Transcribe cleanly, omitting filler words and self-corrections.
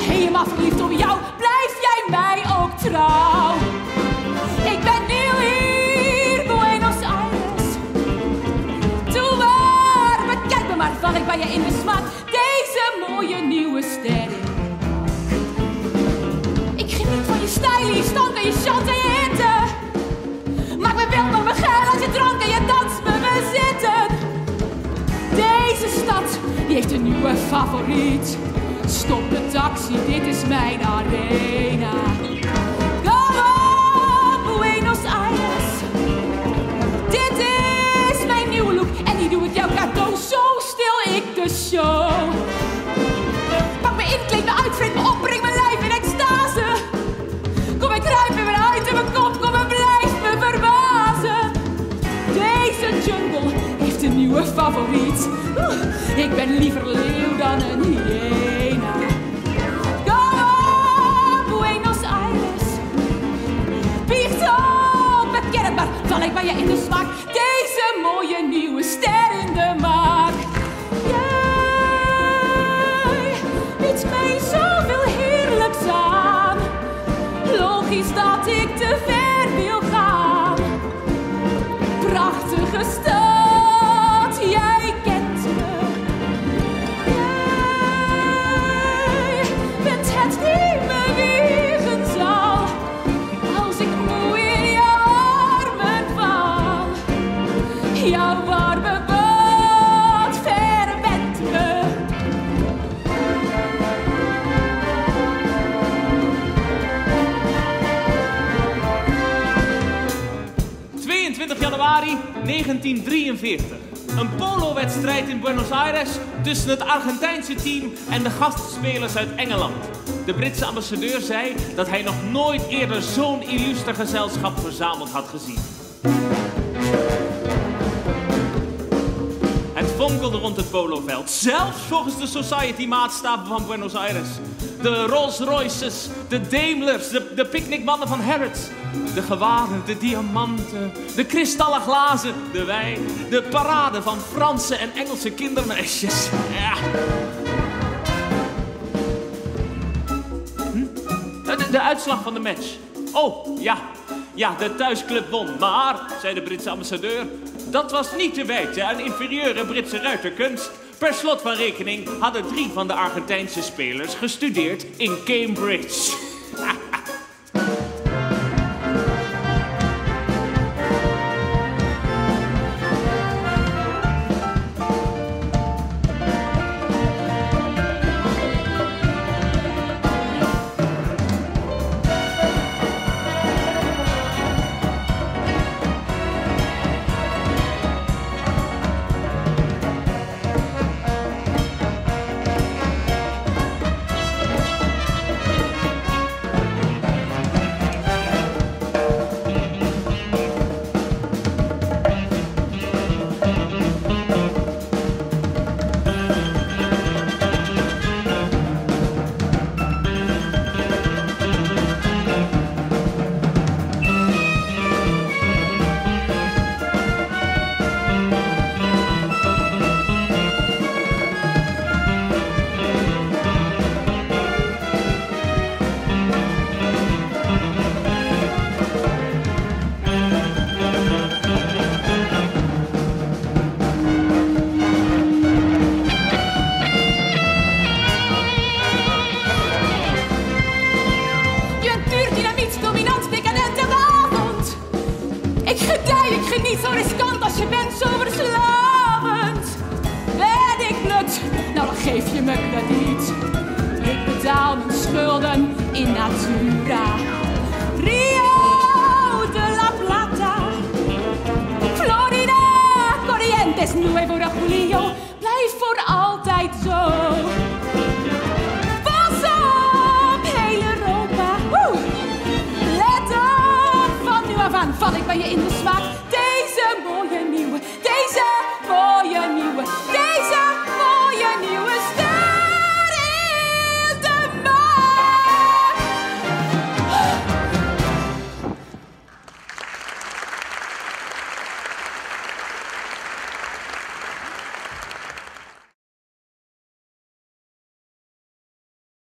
helemaal verliefd op jou. Blijf jij mij ook trouw? Ik ben nieuw hier, Buenos Aires. Doe maar, bekijk me maar, val ik bij je in de smaak. Deze mooie nieuwe ster. Ik geniet van je stijl, je stank en je chant en je hitte. Maak me wild, maak me geil als je drank en je dans me wil zitten. Deze stad, die heeft een nieuwe favoriet. Stop de taxi, dit is mijn arena. Kom op, Buenos Aires. Dit is mijn nieuwe look en die doe ik jou cadeau. Zo stil ik de show. Pak me in, kleed me uit, vreet me op, breng mijn lijf in extase. Kom ik kruip in mijn huid in mijn kop, kom en blijf me verbazen. Deze jungle heeft een nieuwe favoriet. Ik ben liever leeuw dan een hyena. Kom op, Buenos Aires. Biecht op, beken het maar, val ik bij je in de smaak. Deze mooie nieuwe ster in de maak. Jij biedt mij zoveel heerlijks aan. Logisch dat ik te ver wil gaan. Prachtige stad, jij kent me. Jij bent het die me wiegen zal. Als ik moe in jouw armen val. Jouw warme bad verwent me. Januari 1943. Een polowedstrijd in Buenos Aires tussen het Argentijnse team en de gastspelers uit Engeland. De Britse ambassadeur zei dat hij nog nooit eerder zo'n illuster gezelschap verzameld had gezien. Het fonkelde rond het poloveld, zelfs volgens de society-maatstaven van Buenos Aires. De Rolls Royces, de Daimlers, de picknickmannen van Harrods. De gewaren, de diamanten, de kristallen glazen, de wijn. De parade van Franse en Engelse kindermeisjes. Ja. De uitslag van de match. Oh, ja. Ja, de thuisclub won. Maar, zei de Britse ambassadeur, dat was niet te wijten aan inferieure Britse ruiterkunst. Per slot van rekening hadden 3 van de Argentijnse spelers gestudeerd in Cambridge. Niet zo riskant als je bent, zo verslavend. Ben ik blut, nou dan geef je me krediet. Ik betaal mijn schulden in natura. Rio de la Plata, Florida, Corrientes, Nuevo Julio. Blijf voor altijd zo.